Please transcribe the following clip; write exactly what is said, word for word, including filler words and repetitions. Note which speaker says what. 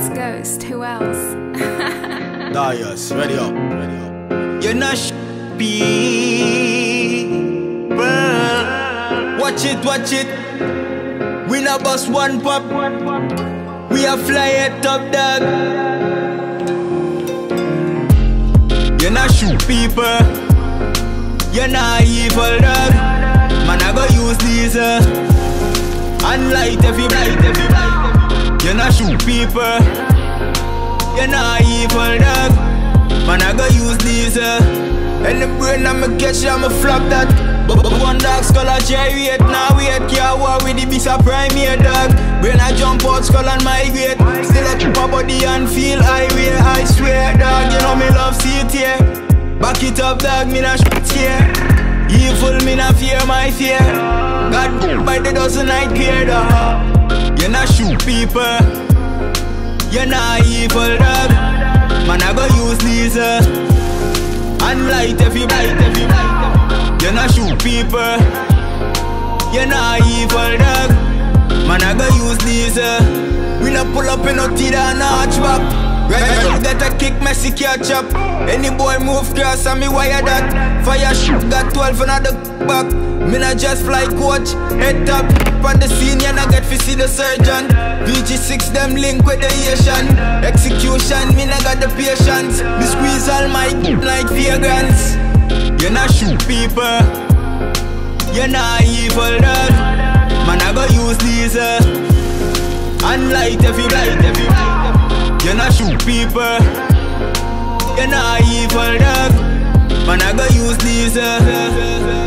Speaker 1: Ghost, who else?
Speaker 2: Darius, ready up, ready up.
Speaker 3: You're not sh people. Watch it, watch it. We not bust one pop. We a fly it top dog. You're not shoot people. You're not evil dog. Man, I go use these uh, and light if you light if you light. You're not shoot people. You're not evil dog. Man, I go use these uh, and the brain I'ma catch I'ma flop that. But one dog skull a chariot. Now wait, can't war with the beast a primate dog. Brain I jump out skull and migrate. Still a keep a body and feel highway. I swear dog, you know me love see it here. Back it up dog, me not shit here. Evil me not fear my fear. God by the dozen I care dog. You not shoot people. You're not evil dog. Man I go use these uh, and light if you light if you light. You not shoot people. You're not evil dog. Man I go use these uh, we not pull up in no teeth and arch back. Right, get a kick, messy catch up. Any boy move cross and me wire that. Fire shoot, got twelve and the back. Me not just fly coach, head top. On the scene, you not get to see the surgeon. V G six them link with the Asian. Execution, me not got the patience. Me squeeze all my like fragrance. You not shoot people. You're not evil dog. Man I go use these uh, and light if you light if you light. You not shoot people. You're not evil dog. Man I go use these uh,